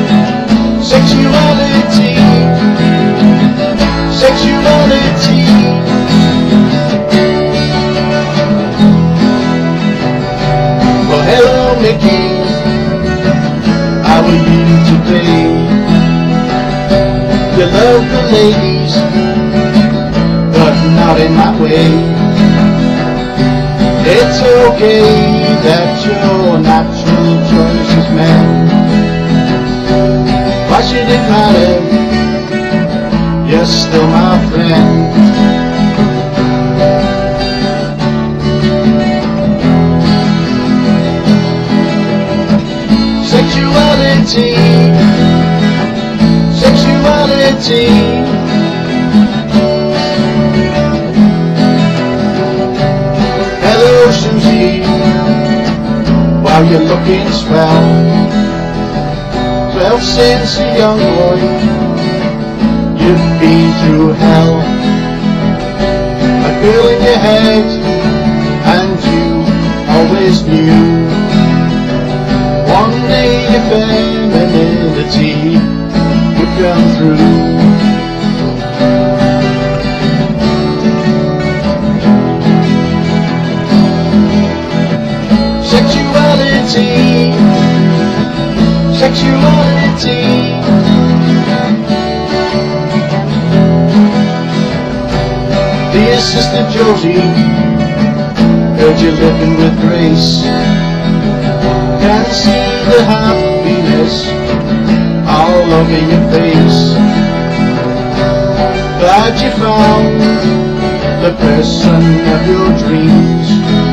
Sexuality, sexuality. Well, hello, Mickey. How are you today? You love the ladies, but not in my way. It's okay that your natural choice is man. Why should it matter? You're still my friend. Sexuality, sexuality. Hello, Susie, while you're looking swell. 12 since a young boy, you've been through hell. A girl in your head, and you always knew one day your femininity would come through. Sexuality, sexuality. Dear Sister Josie, heard you're living with Grace. Can see the happiness all over your face. Glad you found the person of your dreams.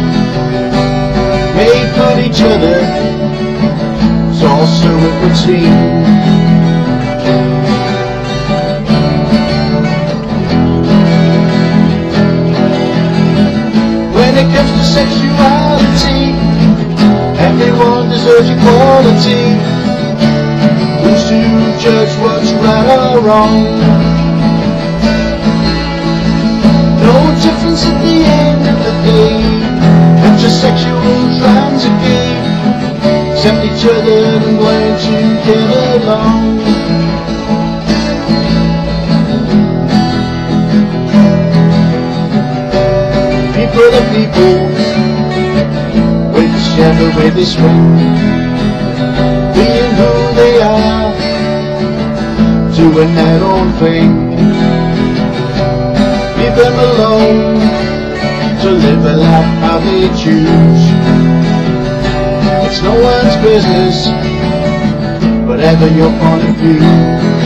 Made for each other, so it would seem. When it comes to sexuality, everyone deserves equality. Who's to judge what's right or wrong? No difference at the end of the day. Heterosexual, trans and gay, accept each other and learn to get along. People are people, whichever way they swing, being who they are, doing their own thing. Leave them alone to live a life how they choose. It's no one's business, whatever your point of view.